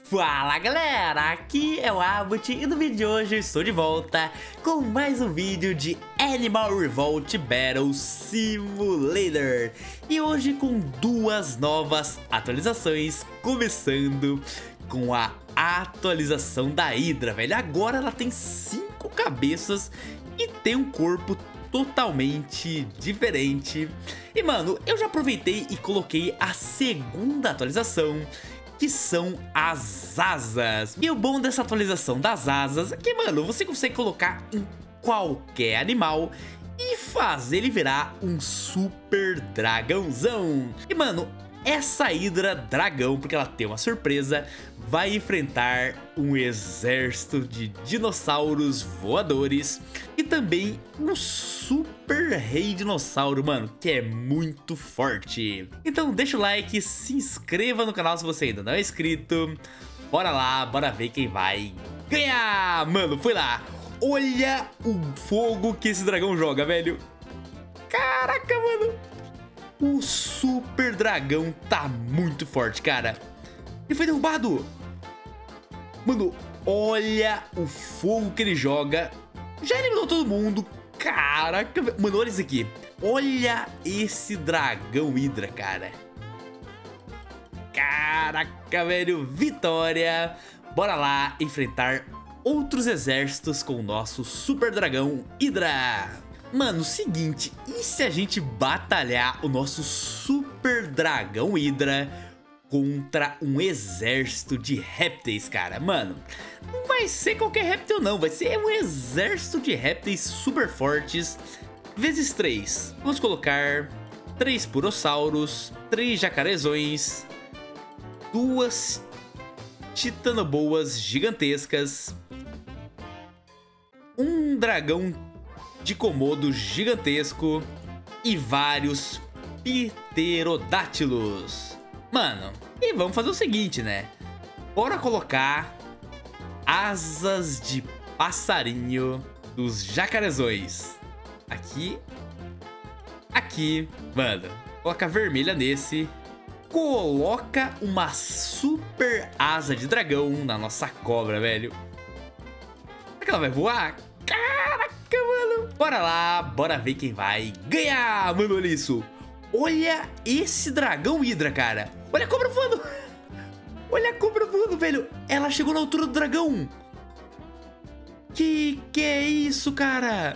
Fala galera, aqui é o Abbott e no vídeo de hoje eu estou de volta com mais um vídeo de Animal Revolt Battle Simulator. E hoje com duas novas atualizações, começando com a atualização da Hydra, velho. Agora ela tem 5 cabeças e tem um corpo totalmente diferente. E mano, eu já aproveitei e coloquei a segunda atualização, que são as asas. E o bom dessa atualização das asas é que, mano, você consegue colocar em qualquer animal e fazer ele virar um super dragãozão. E, mano, essa Hydra dragão, porque ela tem uma surpresa, vai enfrentar um exército de dinossauros voadores e também um super rei dinossauro, mano, que é muito forte. Então deixa o like, se inscreva no canal se você ainda não é inscrito. Bora lá, bora ver quem vai ganhar. Mano, foi lá. Olha o fogo que esse dragão joga, velho. Caraca, mano. O super dragão tá muito forte, cara. Ele foi derrubado. Mano, olha o fogo que ele joga. Já eliminou todo mundo. Caraca, mano, olha isso aqui. Olha esse dragão Hydra, cara. Caraca, velho, vitória. Bora lá enfrentar outros exércitos com o nosso super dragão Hydra. Mano, seguinte, e se a gente batalhar o nosso super dragão Hydra contra um exército de répteis, cara? Mano, não vai ser qualquer réptil não, vai ser um exército de répteis super fortes, vezes 3. Vamos colocar 3 purossauros, 3 jacarezões, 2 titanoboas gigantescas, um dragão de Komodo gigantesco e vários pterodátilos. Mano, e vamos fazer o seguinte, né? Bora colocar asas de passarinho dos jacarezões. Aqui. Aqui. Mano, coloca vermelha nesse. Coloca uma super asa de dragão na nossa cobra, velho. Será que ela vai voar? Caraca, mano. Bora lá, bora ver quem vai ganhar, mano, olha isso. Olha esse dragão Hydra, cara. Olha a cobra voando. Olha a cobra voando, velho. Ela chegou na altura do dragão. Que é isso, cara?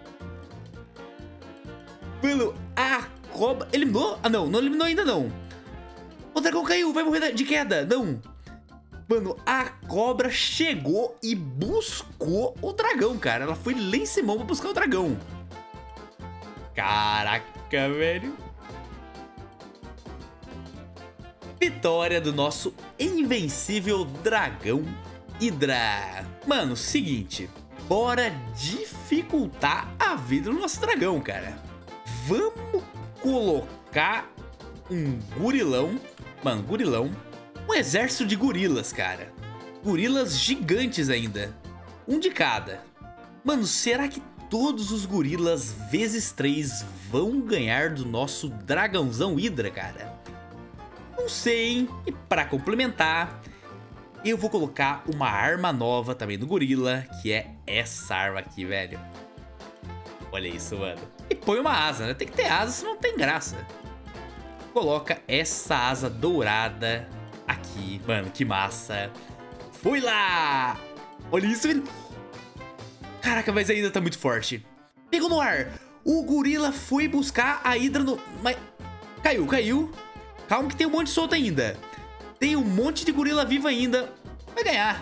Mano, a cobra... Eliminou? Ah, não, não eliminou ainda, não. O dragão caiu, vai morrer de queda. Não. Mano, a cobra chegou e buscou o dragão, cara. Ela foi lá em cima pra buscar o dragão. Caraca, velho. Vitória do nosso invencível dragão Hydra. Mano, seguinte. Bora dificultar a vida do nosso dragão, cara. Vamos colocar um gorilão. Mano, gorilão. Um exército de gorilas, cara. Gorilas gigantes ainda. Um de cada. Mano, será que todos os gorilas vezes 3 vão ganhar do nosso dragãozão Hydra, cara? Não sei, hein? E pra complementar, eu vou colocar uma arma nova também no gorila, que é essa arma aqui, velho. Olha isso, mano. E põe uma asa, né? Tem que ter asa, senão não tem graça. Coloca essa asa dourada aqui, mano, que massa. Fui lá! Olha isso, velho. Caraca, mas a Hydra tá muito forte. Pegou no ar. O gorila foi buscar a Hydra no... Mas... Caiu. Calma que tem um monte solto ainda. Tem um monte de gorila vivo ainda. Vai ganhar.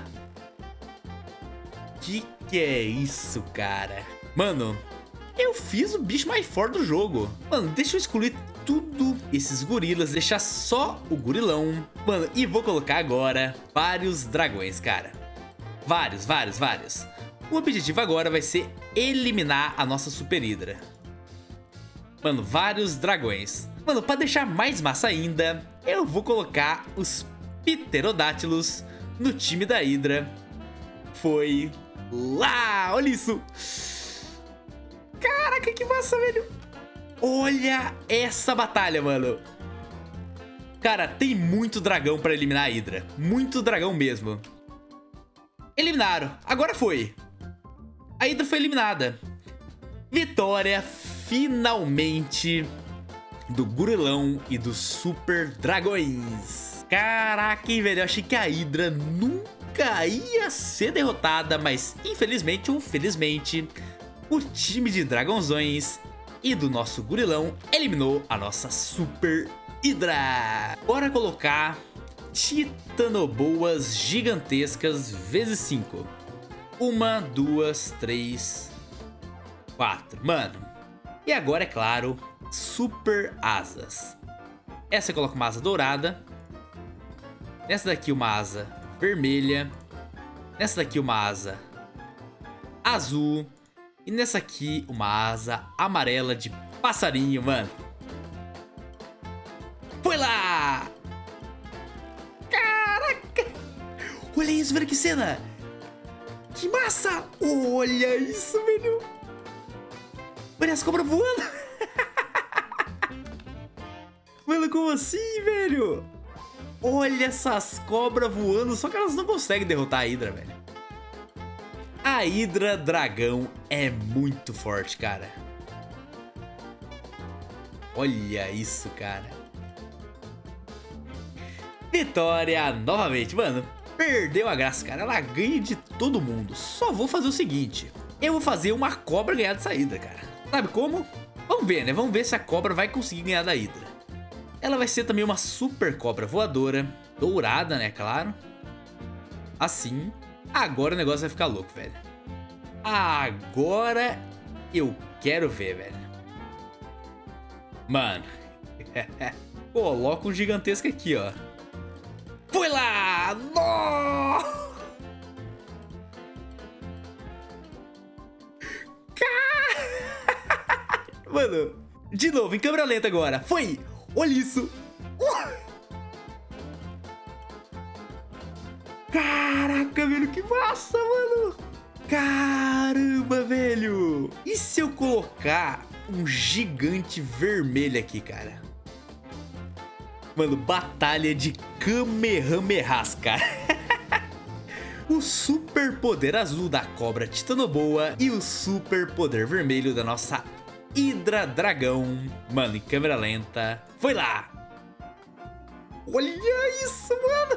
Que é isso, cara? Mano, eu fiz o bicho mais forte do jogo. Mano, deixa eu excluir tudo esses gorilas, deixar só o gorilão. Mano, e vou colocar agora vários dragões, cara. Vários. O objetivo agora vai ser eliminar a nossa super Hydra. Mano, vários dragões. Mano, pra deixar mais massa ainda, eu vou colocar os pterodátilos no time da Hydra. Foi lá, olha isso. Caraca, que massa, velho. Olha essa batalha, mano. Cara, tem muito dragão pra eliminar a Hydra. Muito dragão mesmo. Eliminaram. Agora foi. A Hydra foi eliminada. Vitória, finalmente, do Gurilão e dos Super Dragões. Caraca, hein, velho. Eu achei que a Hydra nunca ia ser derrotada, mas infelizmente ou felizmente, o time de dragãozões e do nosso Gurilão eliminou a nossa Super Hydra. Bora colocar Titanoboas gigantescas vezes 5. 1, 2, 3, 4. Mano. E agora, é claro, super asas. Essa eu coloco uma asa dourada. Nessa daqui uma asa vermelha. Nessa daqui uma asa azul. E nessa aqui uma asa amarela de passarinho, mano. Foi lá! Caraca! Olha isso, velho, que cena! Que massa! Olha isso, velho! Olha as cobras voando! Mano, como assim, velho? Olha essas cobras voando, só que elas não conseguem derrotar a Hydra, velho. A Hydra dragão é muito forte, cara. Olha isso, cara. Vitória novamente, mano. Perdeu a graça, cara. Ela ganha de todo mundo. Só vou fazer o seguinte. Eu vou fazer uma cobra ganhar dessa Hydra, cara. Sabe como? Vamos ver, né? Vamos ver se a cobra vai conseguir ganhar da Hydra. Ela vai ser também uma super cobra voadora. Dourada, né? Claro. Assim. Agora o negócio vai ficar louco, velho. Agora eu quero ver, velho. Mano. Coloca um gigantesco aqui, ó. Foi lá! Nossa! Mano, de novo, em câmera lenta agora. Foi! Olha isso! Caraca, velho, que massa, mano! Caramba, velho! E se eu colocar um gigante vermelho aqui, cara? Mano, batalha de Kamehamehas, cara. O super poder azul da cobra Titanoboa e o super poder vermelho da nossa Hydra dragão. Mano, em câmera lenta. Foi lá. Olha isso, mano.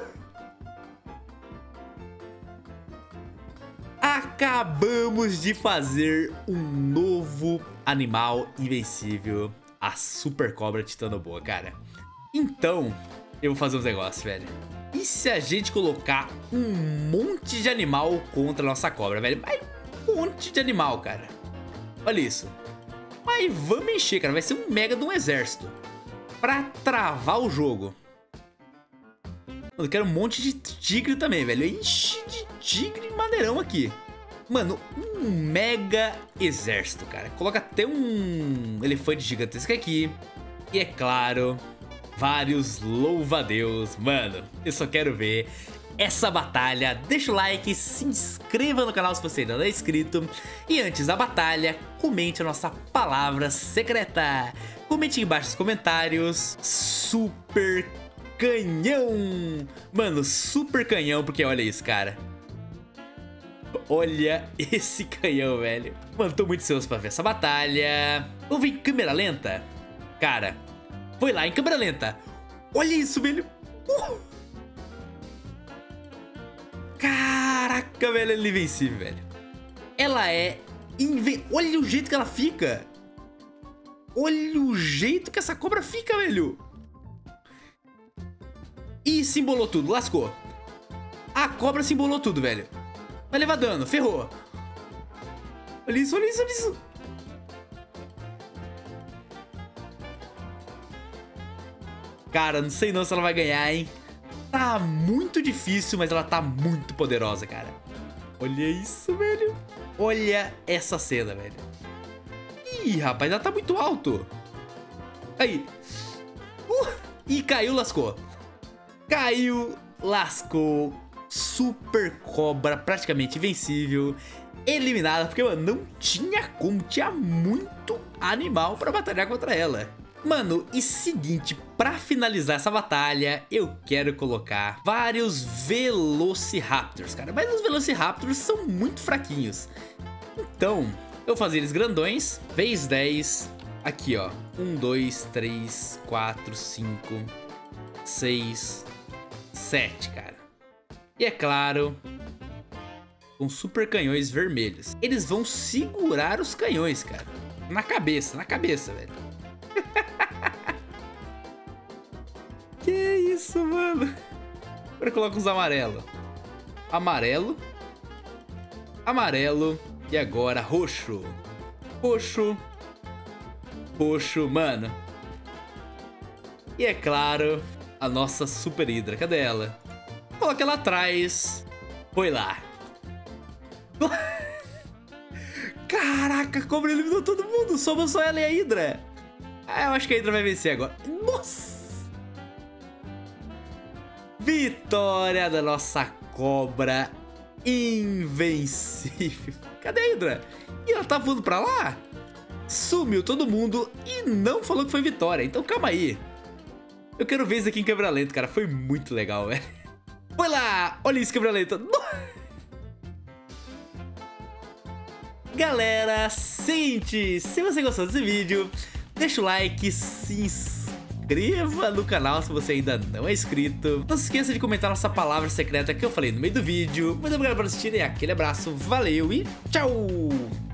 Acabamos de fazer um novo animal invencível. A super cobra Titanoboa, cara. Então, eu vou fazer uns negócios, velho. E se a gente colocar um monte de animal contra a nossa cobra, velho? Mas um monte de animal, cara. Olha isso. Mas vamos encher, cara. Vai ser um mega de um exército. Pra travar o jogo. Eu quero um monte de tigre também, velho. Enche de tigre maneirão aqui. Mano, um mega exército, cara. Coloca até um elefante gigantesco aqui. E é claro, vários louva-a-Deus. Mano, eu só quero ver essa batalha. Deixa o like, se inscreva no canal se você ainda não é inscrito. E antes da batalha, comente a nossa palavra secreta. Comente aqui embaixo nos comentários. Super canhão. Mano, super canhão, porque olha isso, cara. Olha esse canhão, velho. Mano, tô muito ansioso pra ver essa batalha. Vamos ver em câmera lenta? Cara, foi lá em câmera lenta. Olha isso, velho. Caraca, velho, ela é invencível, velho. Ela é Olha o jeito que ela fica. Olha o jeito que essa cobra fica, velho. E se embolou tudo, lascou. A cobra se embolou tudo, velho. Vai levar dano, ferrou. Olha isso, olha isso, olha isso. Cara, não sei não se ela vai ganhar, hein. Tá muito difícil, mas ela tá muito poderosa, cara. Olha isso, velho. Olha essa cena, velho. Ih, rapaz, ela tá muito alto. Aí. Ih, caiu, lascou. Caiu, lascou. Super cobra, praticamente invencível. Eliminada, porque, mano, não tinha como. Tinha muito animal pra batalhar contra ela. Mano, e seguinte, pra finalizar essa batalha, eu quero colocar vários Velociraptors, cara. Mas os Velociraptors são muito fraquinhos. Então, eu vou fazer eles grandões, vezes 10. Aqui, ó. 1, 2, 3, 4, 5, 6, 7, cara. E é claro, com super canhões vermelhos. Eles vão segurar os canhões, cara. Na cabeça, velho. Que isso, mano. Agora coloca os amarelos. Amarelo. Amarelo. E agora roxo. Roxo. Roxo, mano. E é claro, a nossa Super Hydra. Cadê ela? Coloca ela atrás. Foi lá. Caraca, como ele eliminou todo mundo. Sobrou só ela e a Hydra. Ah, eu acho que a Hydra vai vencer agora. Nossa! Vitória da nossa cobra invencível. Cadê a Hydra? E ela tá voando pra lá? Sumiu todo mundo e não falou que foi vitória. Então calma aí. Eu quero ver isso aqui em câmera lenta, cara. Foi muito legal, velho. Foi lá! Olha isso, câmera lenta. Galera, seguinte, se você gostou desse vídeo, deixa o like, se inscreva no canal se você ainda não é inscrito. Não se esqueça de comentar nossa palavra secreta que eu falei no meio do vídeo. Muito obrigado por assistir e aquele abraço, valeu e tchau!